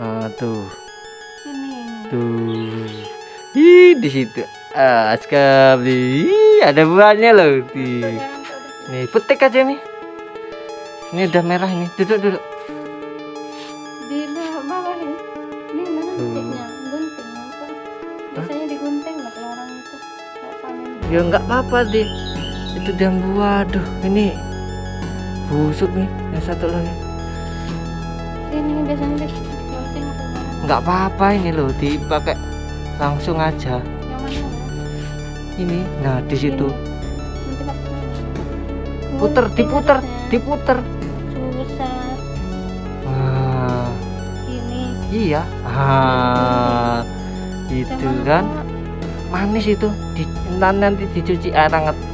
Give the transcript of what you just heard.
Tuh, Ini. tuh. Ih, di situ. Sekali. Ih, ada buahnya loh. Nih, petik aja nih. Ini udah merah ini. Duduk, duduk. Di bawah ini. Ini mana petiknya? Gunting apa? Biasanya digunting loh kalau orang itu nggak panen. Ya nggak apa-apa deh. Itu dia buah. Aduh, ini busuk nih. Yang satu lagi. Ini biasanya digunting apa gimana? Nggak apa-apa ini loh. Dipakai langsung aja. Yang mana ya? Ini. Nah, di situ. Nanti pakai Puter, gunting diputer, harusnya. diputer. Susah. Wah, Ini. iya. Itu Jangan kan lupa. manis itu. Nanti dicuci air hangat.